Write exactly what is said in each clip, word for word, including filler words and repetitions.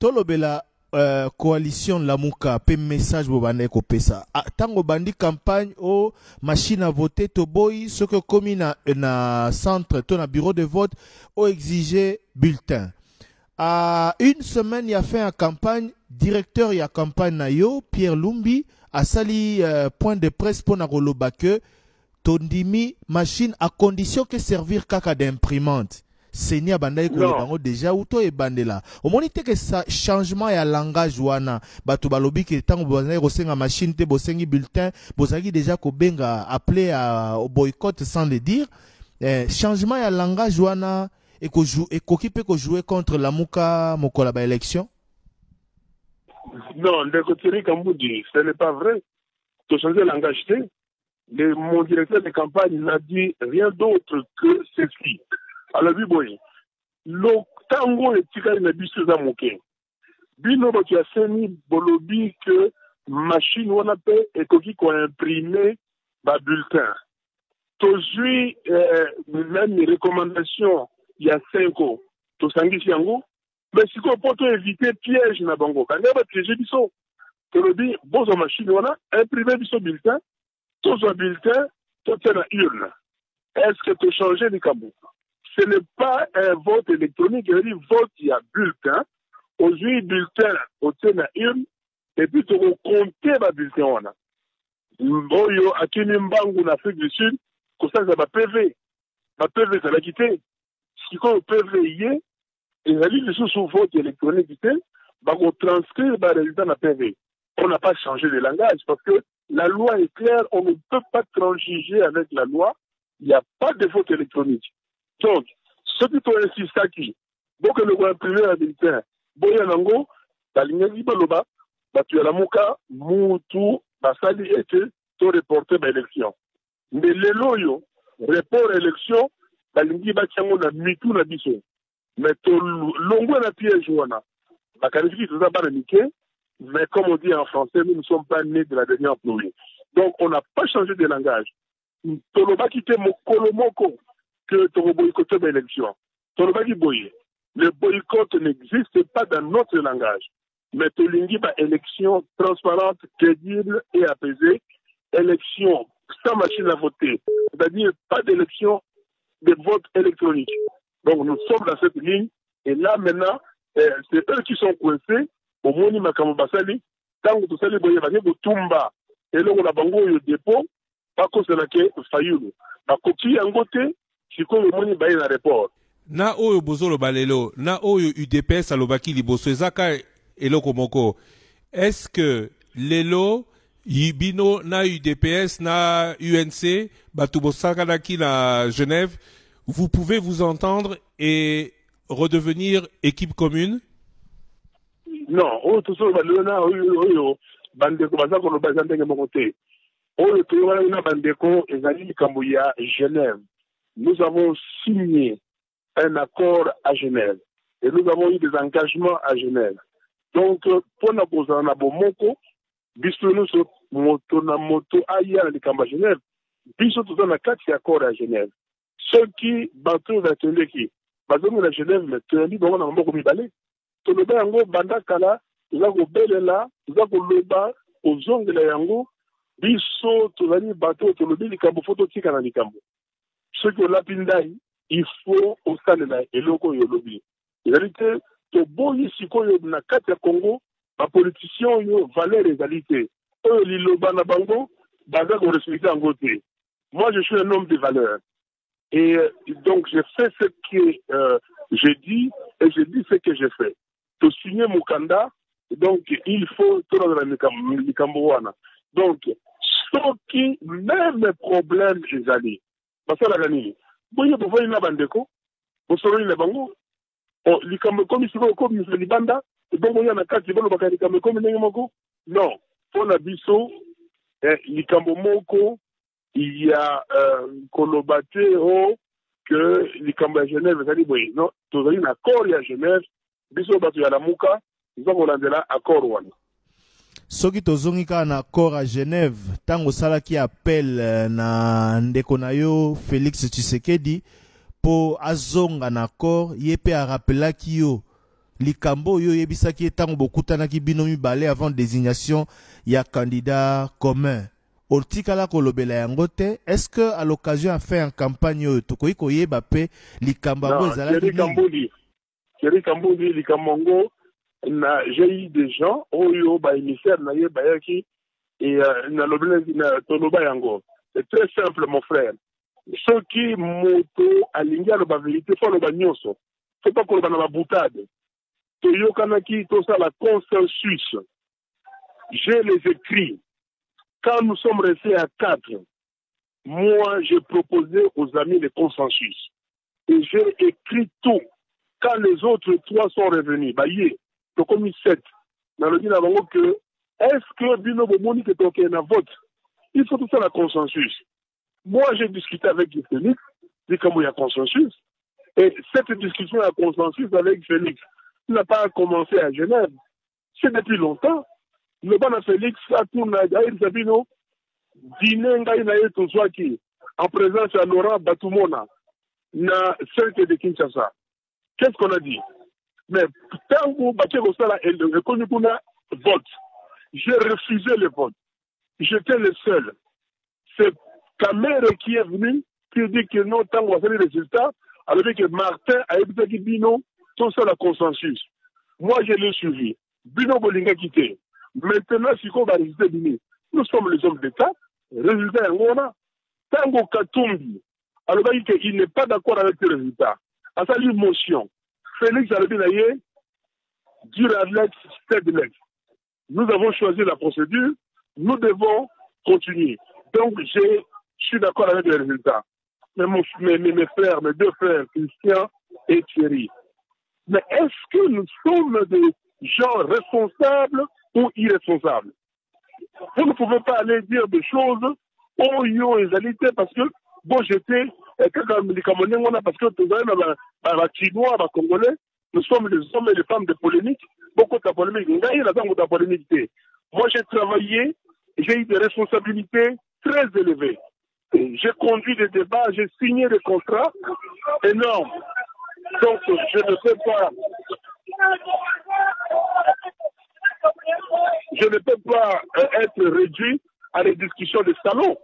tolobela uh, coalition Lamuka pe message bobane ko pesa. Tango bandi campagne o machine à voter to boy ce que comme na na centre to na bureau de vote o exiger bulletin. À une semaine, il a fait une campagne, directeur il y a campagne na yo, Pierre Lumbi, a sali euh, point de presse pour na roloba que tondimi machine à condition que servir kaka d'imprimante. Seigneur bandai ko bango déjà auto e bandela. Au moins que ça changement ya langage wana, batu balobi que tango bandai ko senga machine te bosengi bulletin, bozaki déjà ko benga appelé à au boycott sans le dire. Eh, changement ya langage wana et qu'on joue et qu'on peut jouer contre la Mouka Mokola ba élection. Non, de côté Kamboudi, ce n'est pas vrai. Tu changer le langage. Le, mon directeur de campagne n'a dit rien d'autre que ceci. Alors, oui, boy, le tango est tiré de bisu za moké. Bino ba tu as seni bolobi que machine wana pe et koki ko imprimer ba bulletin. Tozui euh, même les recommandations il y a cinq ans, tout sangi yango, mais si on peut éviter piège na bango, quand il y a piège biso, tu le dis, bon en machine wana, imprimer biso bulletin, tout un bulletin, tout un urne. Est-ce que tu changes les cabou? Ce n'est pas un vote électronique, il y a vote, il y a bulletin, aujourd'hui bulletin, au un urne, et puis tu vas compter ma bulletin wana. Boyo, à Kinimbangu, en Afrique du Sud, comme ça, ça va P V. Ma P V, ça l'a quitté. Si on peut veiller, et la liste sous vote électronique, on transcrit le résultat de la P V. On n'a pas changé de langage parce que la loi est claire, on ne peut pas transiger avec la loi, il n'y a pas de vote électronique. Donc, ce qui peut insister à qui, donc le voit imprimer un bulletin, Boya Nango, la ligne Libaloba, tu as la Mouka, Moutou, Basali et tu reporté l'élection. Mais les loyaux, report élection, balingi batiango na mitu na biso mais to longo na piège wana bakanisi tout ça ba niqué mais comme on dit en français nous ne sommes pas nés de la dernière pluie donc on n'a pas changé de langage to lo ba kité mokolo moko que to boycotter l'élection to lo ba ki boye le boycott n'existe pas dans notre langage mais to lingi ba élection transparente crédible et apaisée élection sans machine à voter c'est-à-dire pas d'élection de vote électronique. Donc nous sommes dans cette ligne et là maintenant, euh, c'est eux qui sont coincés au Moni Makamobasali, tant que tout ça, les boyers vont tomber et là on a bango au dépôt, pas que c'est là que Fayoulou. La coquille en côté, c'est comme le Moni Baye dans l'aéroport. Na oyo bozolo balelo, na oyo U D P S alobaki liboso ezaka eloko moko. Est-ce que lelo Yibino na U D P S na U N C batubosaka naki na Genève, vous pouvez vous entendre et redevenir équipe commune? Non, oh tout ça balona oyo oyo bandeko bazako no bazandenge mokote. Oyo to wana bandeko ezali likambo ya Genève. Nous avons signé un accord à Genève et nous avons eu des engagements à Genève. Donc pour na posa na bomoko biso nous moto na moto aya likambo à Genève. Biso tout na quatre accords à Genève. Ceux qui bateau d'atelier qui bazongo na Genève mais teli bongo na moko mibale. To le ba yango banda kala za ko belela za ko loba ozongela yango biso to zali bateau to le likambo photo tika na likambo. Ceux qui ont lapindai il faut au stade là eloko yo lobi. En réalité to boyi sikoyo na kati ya Congo ba politiciens yo valeur égalité. Eux li loba na bango baza ko respecter en côté. Moi je suis un homme de valeur. Et euh, donc j'ai fait ce que euh, j'ai dit et j'ai dit ce que j'ai fait. To signer Mukanda, donc il faut tout dans le Nikamboana. Donc ce qui même problème les alliés. Parce que la gagné. Vous voyez, vous voyez la bandeko, vous savez les bango. Oh, likambo comme si vous comme les banda, et donc il y a un cas qui veut le bakari comme comme les moko. Non, pour la biso, likambo moko. Il y a euh, Kolobate oh, que likambo à Genève, ça dit oui, non, tout un accord à Genève, biso batu ya lamuka, nous avons landela accord wana. Soki tozongi ka na accord à Genève, tango sala ki appel na ndeko na yo Félix Tshisekedi po azonga na accord, yepe a rappela ki yo likambo yo yebisaki etango bokutanaki bino mibale avant désignation ya candidat commun. Otikala kolobela yango te. Est-ce que à l'occasion à faire en campagne yo tokoyi koyeba pe likambo ngo ezalaki nini? Thierry Kamboundi likamongo na j'ai eu des gens oyo ba émissaire na ye bayaki et na lobela na toloba yango. C'est très simple mon frère. Ceux qui moto alingi aloba vérité faut loba nyonso. Faut pas koloba na boutade. Toyokanaki tout ça la consensus. J'ai les écrits. Quand nous sommes restés à quatre, moi j'ai proposé aux amis le consensus. Et j'ai écrit tout. Quand les autres trois sont revenus, bah yé, j'ai commis sept. Dans le dit que est-ce que Bino Bomoni que ton un vote? Il faut tout ça la consensus. Moi j'ai discuté avec Félix, dit comment il y a consensus. Et cette discussion à consensus avec Félix n'a pas commencé à Genève. C'est depuis longtemps. Le bon Félix a tourné à Gaïr Sabino, dîner en présence à Laurent Batumona, na cercle de Kinshasa. Qu'est-ce qu'on a dit? Mais tant que Bakero Sala est reconnu pour le vote, j'ai refusé le vote. J'étais le seul. C'est Kamere qui est venu, qui dit que non, tant qu'on a fait les résultats, alors que Martin a dit Bino, tout ça la consensus. Moi, je l'ai suivi. Bino Bolinga quitté. Maintenant, si on va résulter Bini, nous sommes les hommes d'État, résultat on a. Tango Katumbi, alors il n'est pas d'accord avec les résultats. À sa motion, Félix Albinaye, Duradlex, Stedlex. Nous avons choisi la procédure, nous devons continuer. Donc, je suis d'accord avec les résultats. Mais mon, mes, mes frères, mes deux frères, Christian et Thierry. Mais est-ce que nous sommes des gens responsables ou irresponsables? Vous ne pouvez pas aller dire des choses oh yo égalité parce que bon j'étais parce que tout les Chinois, les Congolais, nous sommes les hommes et les femmes de polémique. Beaucoup de polémique. Moi j'ai travaillé, j'ai eu des responsabilités très élevées. J'ai conduit des débats, j'ai signé des contrats énormes. Donc je ne peux pas je ne peux pas être réduit à des discussions de salon.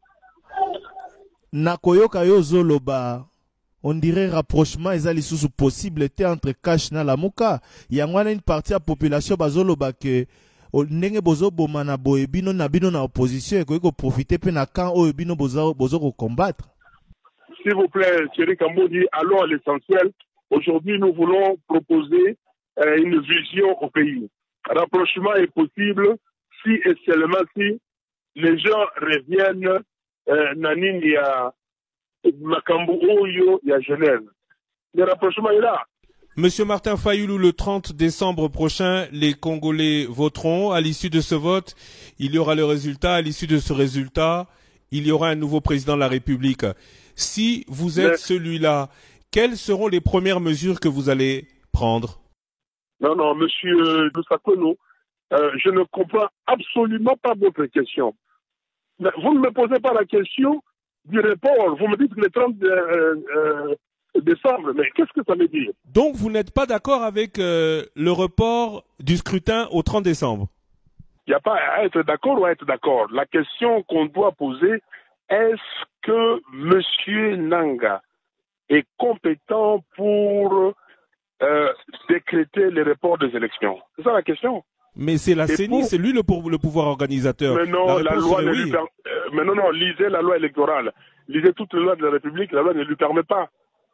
Nakoyoka yo zoloba, on dirait rapprochement ezali sous possible entre Cash na Lamuka. Yangwana une partie de la population bazoloba que ndenge bozo bomana boye bino na bino na opposition et ko profiter pe na camp oyo bino bozo bozo ko combattre. S'il vous plaît, Thierry Kamboundi, allons à l'essentiel. Aujourd'hui, nous voulons proposer euh, une vision au pays. Rapprochement est possible si et seulement si les gens reviennent euh, Nanine ya Makambu Oyo ya Genève. Le rapprochement est là. Monsieur Martin Fayoulou, le trente décembre prochain, les Congolais voteront. À l'issue de ce vote, il y aura le résultat. À l'issue de ce résultat, il y aura un nouveau président de la République. Si vous êtes Mais... celui-là, quelles seront les premières mesures que vous allez prendre? Non, non, monsieur Lusakono, euh, je ne comprends absolument pas votre question. Mais vous ne me posez pas la question du report. Vous me dites que le trente euh, euh, décembre, mais qu'est-ce que ça veut dire? Donc vous n'êtes pas d'accord avec euh, le report du scrutin au trente décembre? Il n'y a pas à être d'accord ou à être d'accord. La question qu'on doit poser, est-ce que monsieur Nanga est compétent pour euh, décréter le report des élections? C'est ça la question. Mais c'est la C E N I, pour... c'est lui le, pour, le pouvoir organisateur. Mais non, la, la loi ne oui. lui per... euh, mais non, non, lisez la loi électorale. Lisez toutes les lois de la République, la loi ne lui permet pas.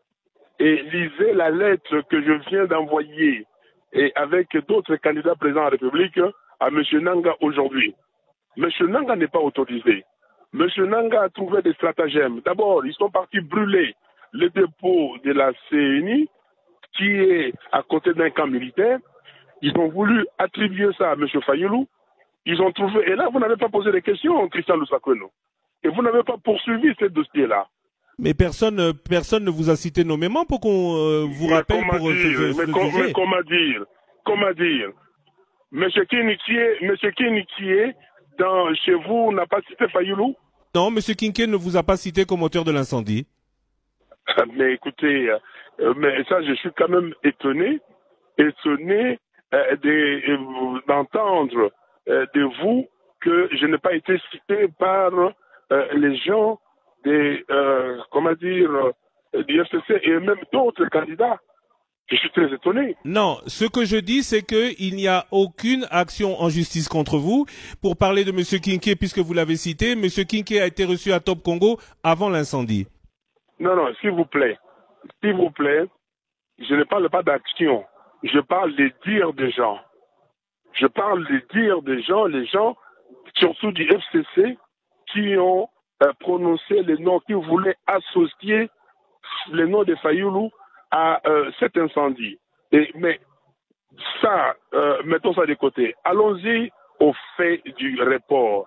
Et lisez la lettre que je viens d'envoyer et avec d'autres candidats présents en République à M. Nanga aujourd'hui. M. Nanga n'est pas autorisé. M. Nanga a trouvé des stratagèmes. D'abord, ils sont partis brûler le dépôt de la C E N I qui est à côté d'un camp militaire. Ils ont voulu attribuer ça à M. Fayoulou. Ils ont trouvé... Et là, vous n'avez pas posé de questions, Christian Lusakono. Et vous n'avez pas poursuivi ce dossier-là. Mais personne, personne ne vous a cité nommément pour qu'on euh, vous mais rappelle pour dire, ce, ce, mais, ce com sujet. mais comment dire Comment dire Monsieur Kinitié, Monsieur Kinitié, dans chez vous, n'a pas cité Fayoulou? Non, M. Kinké ne vous a pas cité comme auteur de l'incendie. Mais écoutez, euh, mais ça, je suis quand même étonné. étonné euh, de- d'entendre euh, de vous que je n'ai pas été cité par euh, les gens des, euh, comment dire, euh, du F C C et même d'autres candidats. Je suis très étonné. Non, ce que je dis, c'est qu'il n'y a aucune action en justice contre vous. Pour parler de Monsieur Kinké, puisque vous l'avez cité, Monsieur Kinké a été reçu à Top Congo avant l'incendie. Non, non, s'il vous plaît, s'il vous plaît, je ne parle pas d'action, je parle des dires des gens. Je parle des dires des gens, les gens, surtout du F C C, qui ont euh, prononcé les noms, qui voulaient associer les noms de Fayoulou à euh, cet incendie. Et, mais ça, euh, mettons ça de côté. Allons-y au fait du report.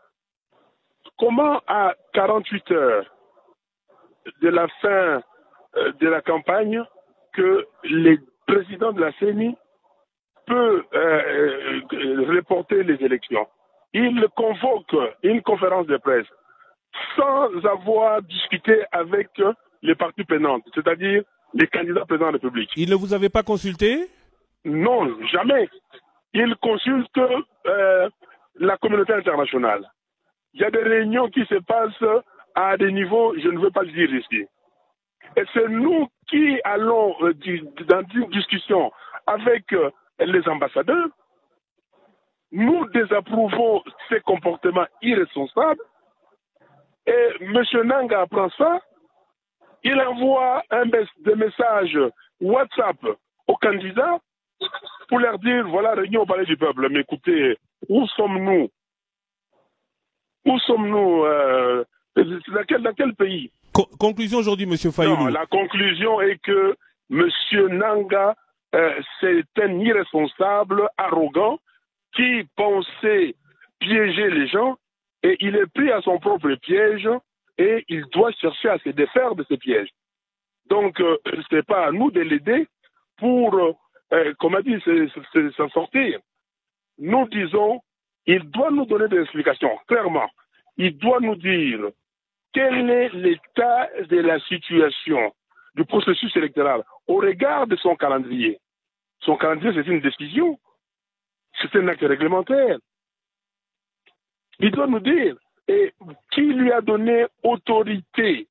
Comment à quarante-huit heures de la fin euh, de la campagne que les présidents de la C E N I peut euh, euh, reporter les élections? Il convoque une conférence de presse sans avoir discuté avec les parties prenantes, c'est-à-dire les candidats présidents de la République. Il ne vous avait pas consulté? Non, jamais. Il consulte euh, la communauté internationale. Il y a des réunions qui se passent à des niveaux, je ne veux pas le dire ici. Et c'est nous qui allons euh, dans une discussion avec euh, les ambassadeurs. Nous désapprouvons ces comportements irresponsables. Et M. Nanga apprend ça. Il envoie un mes des messages WhatsApp aux candidats pour leur dire, voilà, réunion au palais du peuple. Mais écoutez, où sommes-nous? Où sommes-nous euh, dans, quel, dans quel pays? Co- conclusion aujourd'hui, Monsieur Fayoulou. Non, la conclusion est que M. Nanga, euh, c'est un irresponsable, arrogant, qui pensait piéger les gens, et il est pris à son propre piège, et il doit chercher à se défaire de ce piège. Donc, euh, ce n'est pas à nous de l'aider pour, euh, comment dire, s'en sortir. Nous disons, il doit nous donner des explications, clairement. Il doit nous dire quel est l'état de la situation du processus électoral au regard de son calendrier. Son calendrier, c'est une décision. C'est un acte réglementaire. Il doit nous dire et qui lui a donné autorité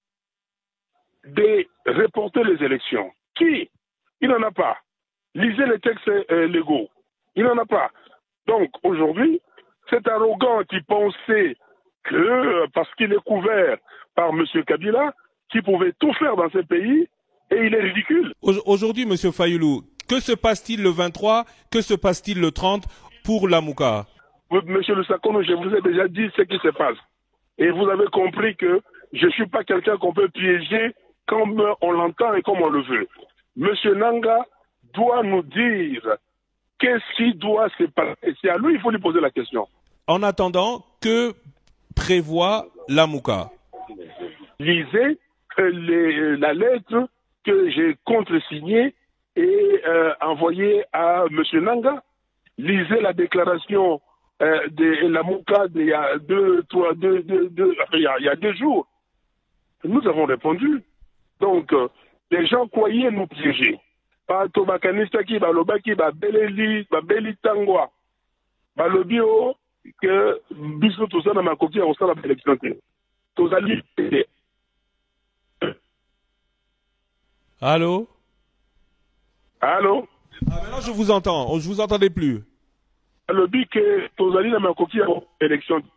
de reporter les élections. Qui? Il n'en a pas. Lisez les textes euh, légaux. Il n'en a pas. Donc aujourd'hui, cet arrogant qui pensait que, euh, parce qu'il est couvert par M. Kabila, qui pouvait tout faire dans ce pays, et il est ridicule. Aujourd'hui, M. Fayoulou, que se passe-t-il le vingt-trois? Que se passe-t-il le trente pour la Mouka? Monsieur Lusakono, je vous ai déjà dit ce qui se passe. Et vous avez compris que je ne suis pas quelqu'un qu'on peut piéger comme on l'entend et comme on le veut. Monsieur Nanga doit nous dire qu'est-ce qui doit se passer. C'est à lui qu'il faut lui poser la question. En attendant, que prévoit la Mouka? Lisez euh, les, la lettre que j'ai contre-signée et euh, envoyée à M. Nanga. Lisez la déclaration euh, de la Mouka d'il y a deux, trois, deux, deux, deux, il y a, il y a deux jours. Nous avons répondu. Donc, euh, les gens croyaient nous piéger. Pato bakanista ki balobaki ba beleli ba beli tangwa balobi o que biso tout ça na makoki ya osala élection te tozali. Allô? Allô? Ah, maintenant je vous entends, je vous entendais plus. Balobi que tozali na makoki ya élection